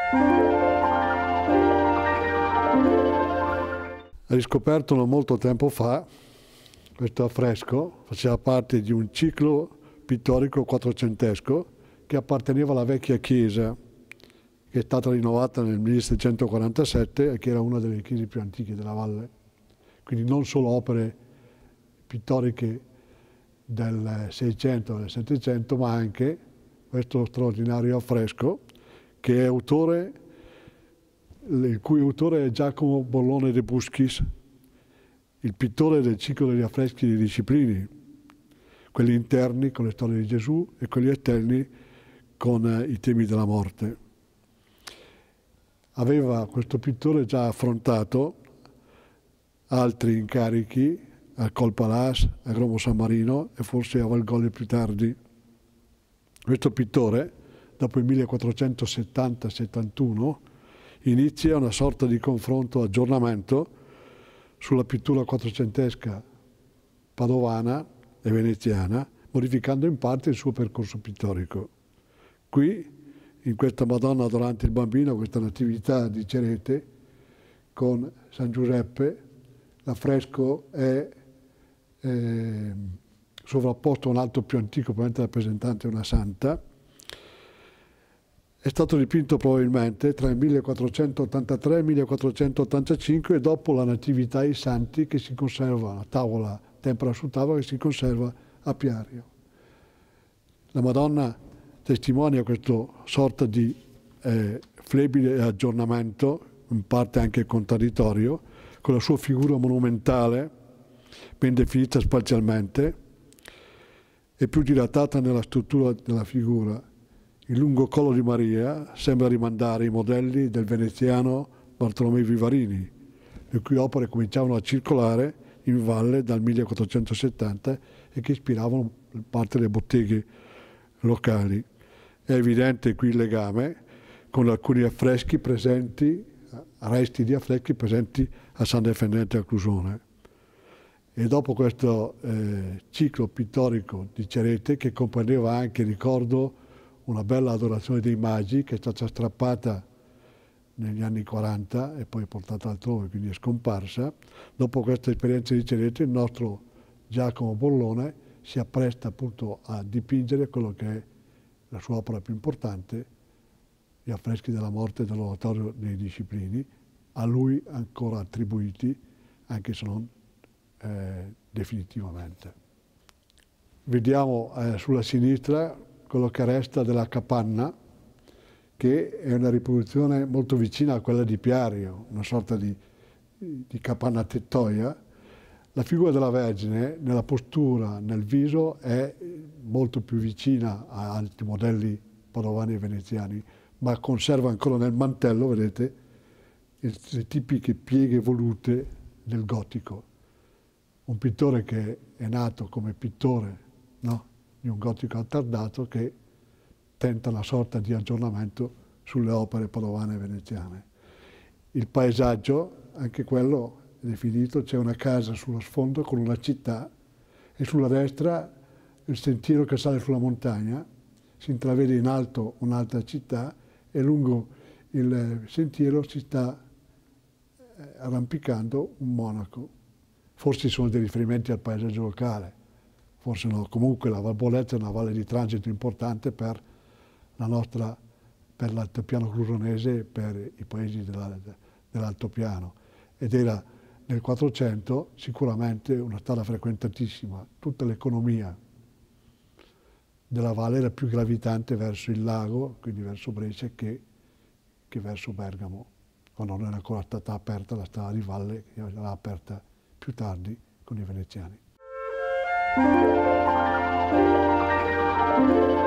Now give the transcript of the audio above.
Riscoperto non molto tempo fa, questo affresco faceva parte di un ciclo pittorico quattrocentesco che apparteneva alla vecchia chiesa, che è stata rinnovata nel 1747 e che era una delle chiese più antiche della valle. Quindi non solo opere pittoriche del 600 e del 700, ma anche questo straordinario affresco che è il cui autore è Giacomo Bollone de Busquis, il pittore del ciclo degli affreschi dei Disciplini, quelli interni con le storie di Gesù e quelli esterni con i temi della morte. Aveva questo pittore già affrontato altri incarichi a Colpalas, a Gromo San Marino e forse a Valgoglio più tardi. Questo pittore, dopo il 1470-71, inizia una sorta di confronto, aggiornamento sulla pittura quattrocentesca padovana e veneziana, modificando in parte il suo percorso pittorico. Qui, in questa Madonna adorante il Bambino, questa Natività di Cerete, con San Giuseppe, l'affresco è sovrapposto a un altro più antico, probabilmente rappresentante una santa. È stato dipinto probabilmente tra il 1483 e il 1485 e dopo la Natività ai Santi che si conserva, la tavola, tempera su tavola, che si conserva a Piario. La Madonna testimonia questa sorta di flebile aggiornamento, in parte anche contraddittorio, con la sua figura monumentale, ben definita spazialmente, e più dilatata nella struttura della figura. Il lungo collo di Maria sembra rimandare i modelli del veneziano Bartolomeo Vivarini, le cui opere cominciavano a circolare in valle dal 1470 e che ispiravano parte delle botteghe locali. È evidente qui il legame con alcuni affreschi presenti, resti di affreschi presenti a San Defendente a Clusone. E dopo questo ciclo pittorico di Cerete, che comprendeva anche, ricordo, una bella adorazione dei magi che è stata strappata negli anni 40 e poi portata altrove, quindi è scomparsa. Dopo questa esperienza di Cerete, il nostro Giacomo Bollone si appresta appunto a dipingere quello che è la sua opera più importante, gli affreschi della morte dell'oratorio dei Disciplini, a lui ancora attribuiti, anche se non definitivamente. Vediamo sulla sinistra quello che resta della capanna, che è una riproduzione molto vicina a quella di Piario, una sorta di capanna tettoia. La figura della Vergine, nella postura, nel viso, è molto più vicina a altri modelli padovani e veneziani, ma conserva ancora nel mantello, vedete, le tipiche pieghe volute del gotico. Un pittore che è nato come pittore, no? Di un gotico attardato che tenta una sorta di aggiornamento sulle opere padovane e veneziane. Il paesaggio, anche quello è definito, c'è una casa sullo sfondo con una città e sulla destra il sentiero che sale sulla montagna, si intravede in alto un'altra città e lungo il sentiero si sta arrampicando un monaco. Forse sono dei riferimenti al paesaggio locale, forse no. Comunque la Val Bolezza è una valle di transito importante per l'altopiano clusonese e per i paesi dell'altopiano. Ed era nel 400 sicuramente una strada frequentatissima. Tutta l'economia della valle era più gravitante verso il lago, quindi verso Brescia, che verso Bergamo, quando non era ancora stata aperta la strada di valle, che era aperta più tardi con i veneziani.